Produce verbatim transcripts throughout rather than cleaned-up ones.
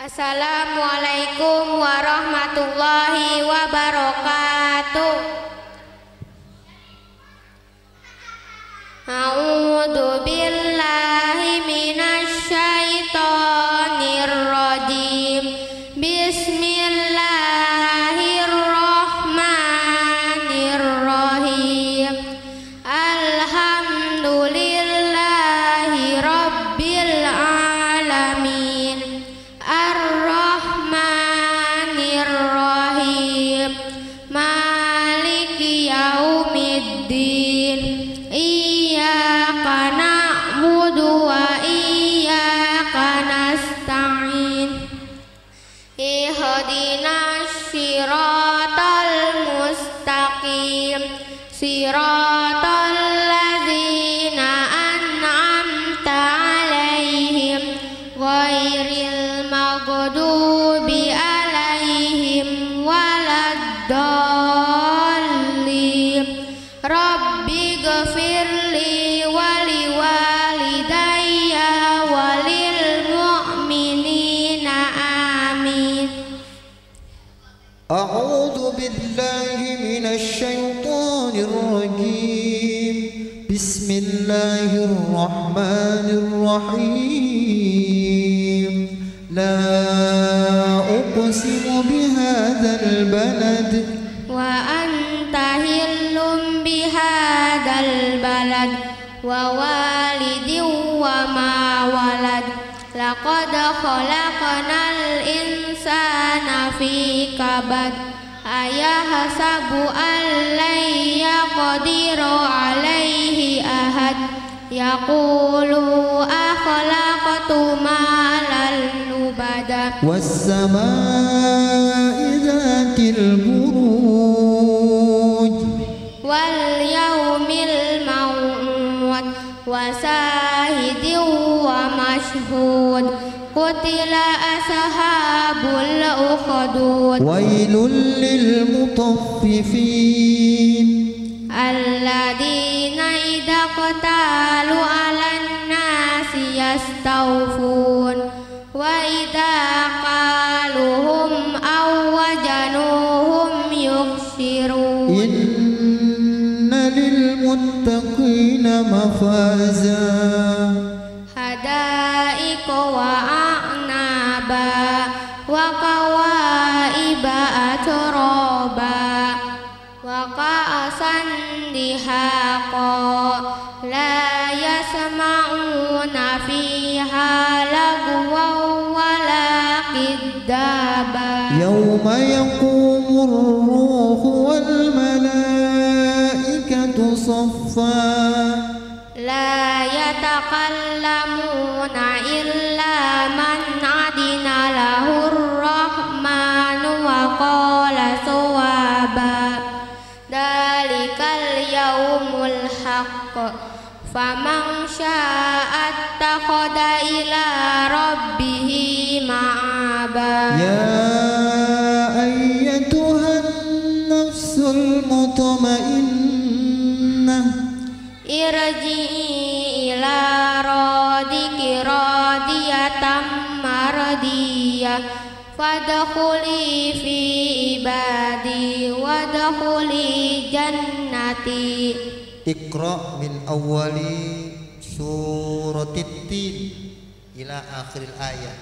Assalamualaikum warahmatullahi wabarakatuh. A'udzu billahi minasy syaithanir rajim. Bismillahirrahmanirrahim. Alhamdulillahi rabbil alamin. Ar-Rahmanir-Rahim. Maliki yaumiddin. Iyyaka na'budu wa iyyaka nasta'in. Ihdinas siratal mustaqim. Siratal ladzina an'amta 'alaihim ghairil maghdubi 'alaihim waladdallin. Rabbighfirli wali walidayya walil mu'minina amin. A'udzu billahi minasy syaithanir rajim. Bismillahirrahmanirrahim. La uqsimu bihadzal balad Wa anta hillum bihadzal balad wa walidin wa ma walad. Laqad khalaqnal insana fi kabad. Ayahsabu an lan yaqdiru alaihi ahad. Yaqulu akhlaqtu malal lubada. was-samaa'i dzatil buruj Wal yaumil maw'ud wa sahidin wa mashhud. Qutila ashabul ukhdud. wailul lil mutaffifin Alladzina idza qatalu 'alan nasi yastawfun wa idza qaluhum aw wajanuhum yukhsirun. inna lil muttaqina mafaza Hada'iqa wa a'naba wa kawaiba atraba wa ka'san dihaqa. La yasma'una fiha lagwan wala kiddaba. yawma yaqumur ruhu wal malaikatu saffan La yatakallamuna illa man adina lahur rahmanu wa qala sawaba. Dalikal yaumul haqq. Faman syaa'a attakhadha ila rabbihi ma'aba. ya ayyatuhan nafsul mutmainnah Irji'i ila radiki radiyatan mardiyah. Fadkhuli fi ibadi wadkhuli jannati. Iqra min awwali suratit tin ila akhiril ayat.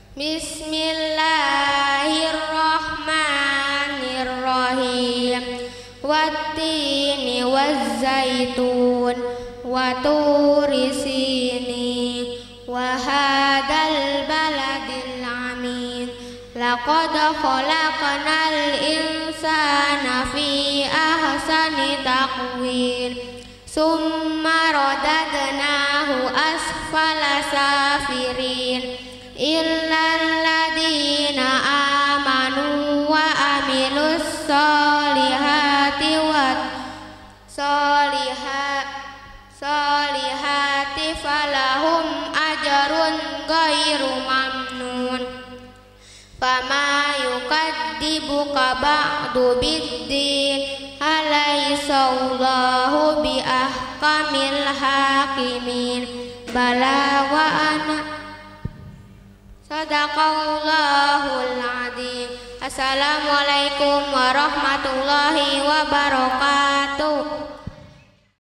Bismillahirrahmanirrahim. Wattini wazzaitun wa turi sinin wa hadzal baladil amin. Laqad khalaqnal insana fi ahsani taqwim. Summa radadnahu asfala safirin. Illal ladzina amanu wa amilus solihati wa solihat solihati falahum ajrun ghairu mamnun. Fama yukadzibuka ba'du biddin. Alaysallahu bi ahkamil hakimin. Bala wa ana Sadaqallahul adzim. Assalamualaikum warahmatullahi wabarakatuh.